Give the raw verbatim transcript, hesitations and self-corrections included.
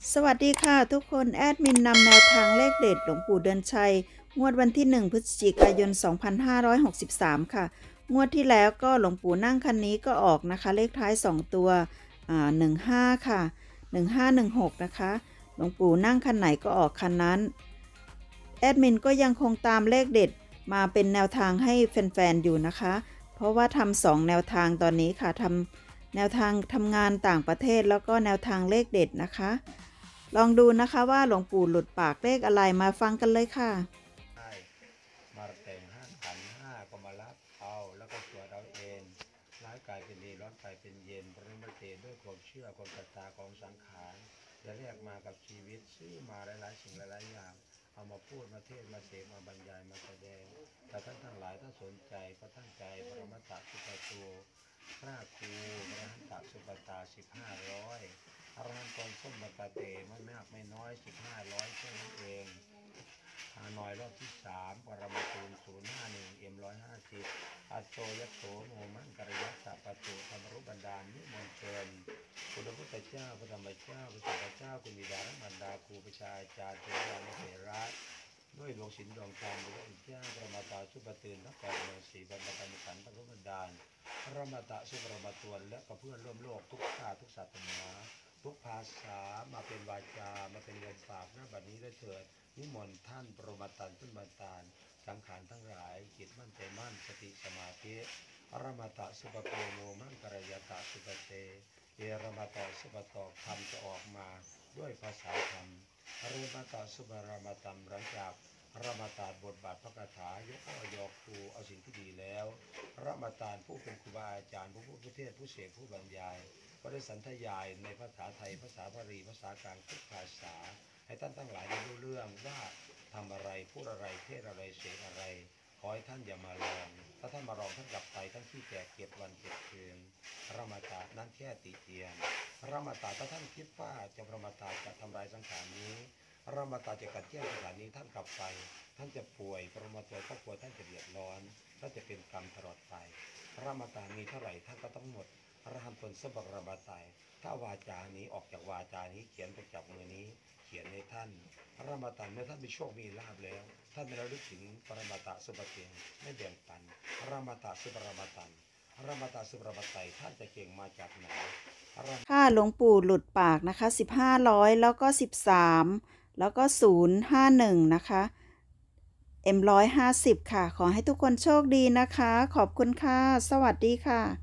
สวัสดีค่ะทุกคนแอดมินนำแนวทางเลขเด็ดหลวงปู่เดือนชัยงวดวันที่หนึ่งพฤศจิกายนสองพันห้าร้อยหกสิบสามค่ะงวดที่แล้วก็หลวงปู่นั่งคันนี้ก็ออกนะคะเลขท้ายสองตัวอ่าหนึ่งห้าค่ะหนึ่งห้าหนึ่งหกนะคะหลวงปู่นั่งคันไหนก็ออกคันนั้นแอดมินก็ยังคงตามเลขเด็ดมาเป็นแนวทางให้แฟนๆอยู่นะคะเพราะว่าทำสองแนวทางตอนนี้ค่ะทำแนวทางทำงานต่างประเทศแล้วก็แนวทางเลขเด็ดนะคะลองดูนะคะว่าหลวงปู่หลุดปากเลขอะไรมาฟังกันเลยค่ะใช่มาแต่งห้าขันธ์ห้าก็มารับเอาแล้วก็ตัวเราเองร้ายกายเป็นดีร้อนกายเป็นเย็นปริมาเตด้วยความเชื่อความศรัทธาของสังขารจะเรียกมากับชีวิตซื้อมาหลายๆสิ่งหลายๆอย่างเอามาพูดมาเทศมาเสกมาบรรยายมาแสดงแต่ท่านทั้งหลายถ้าสนใจก็ตั้งใจปรมัตถสุปโตพระครูพระหันตสุปตาสิบห้าร้อยอรหันตงส้มมกาเตไม่มากไม่น้อยสิบห้าร้อยแค่นั้นเองฮานอยรอบที่สามปรมาตูนศูนย์ห้าหนึ่งเอ็มร้อยห้าสิบอัตโตยัตโตโมมันกริยัสสะปะตุธรรมรุบันดาลนิมนต์เชิญคุณพระพุทธเจ้าพระธรรมเจ้าพระสังฆเจ้าคุณบิดาและมารดาครูประชาจารย์เทวดาและเถระด้วยดวงศิลป์ดวงธรรมพระพุทธเจ้าพระมาตาสุปตื่นทั้งแปดเมืองสี่บรรพตมิขันธ์พระพุทธดานพระมาตาสุปรมาตวนและกับเพื่อนร่วมโลกทุกชาติทุกศาสนาทุกภาษามาเป็นวาจามาเป็นเงินฝากหน้าบัดนี้ได้เถิดนิมนต์ท่านปรมาตันขึ้นมาตานสังขารทั้งหลายจิตมั่นใจมั่นสติสมาธิอรมาตะสุปโปโมมั่งกรยตะสุปเตเอรมาตะสุปตอกธรรมจะออกมาด้วยภาษาธรรมอรมาตะสุปรมาตัมหลังจากรมาตาบทบาทพระคาถายกอ้อยอครูเอาสิ่งที่ดีแล้วรมาตานผู้เป็นครูบาอาจารย์ผู้พูดผู้เทศผู้เสกผู้บรรยายก็ได้สันทยายในภาษาไทยภาษาบาลีภาษากลางทุกภาษาให้ท่านทั้งหลายได้รู้เรื่องว่าทำอะไรพูดอะไรเทศอะไรเสกอะไรขอให้ท่านอย่ามาลองถ้าท่านมาลองท่านกลับไปท่านที่แก่เก็บวันเก็บคืนรมาตานั้นแค่ติเตียนรมาตาถ้าท่านคิดว่าจะรมาตาจะทำลายสังขารนี้รมาตาจะกัดแก้สถานนี้ท่านกลับไปท่านจะป่วยปรมาตัวครอบครัวท่านจะเดือดร้อนท่านจะเป็นกรรมตลอดไปรมาตามีเท่าไหร่ท่านก็ต้องหมดอรหันตนสบรมาตายถ้าวาจานี้ออกจากวาจานี้เขียนไปจากมือนี้เขียนในท่านรมาตาเมื่อท่านมีโชคมีลาภแล้วท่านไม่ระลึกถึงปรมาตาสุปเตียงไม่แบ่งปันรมาตาสุปรมาตันรมาตาสุปรมาไตท่านจะเก่งมาจากไหนค่ะหลวงปู่หลุดปากนะคะสิบห้าร้อยแล้วก็สิบสามแล้วก็ศูนย์ห้าหนึ่งนะคะเอ็มร้อยห้าสิบค่ะขอให้ทุกคนโชคดีนะคะขอบคุณค่ะสวัสดีค่ะ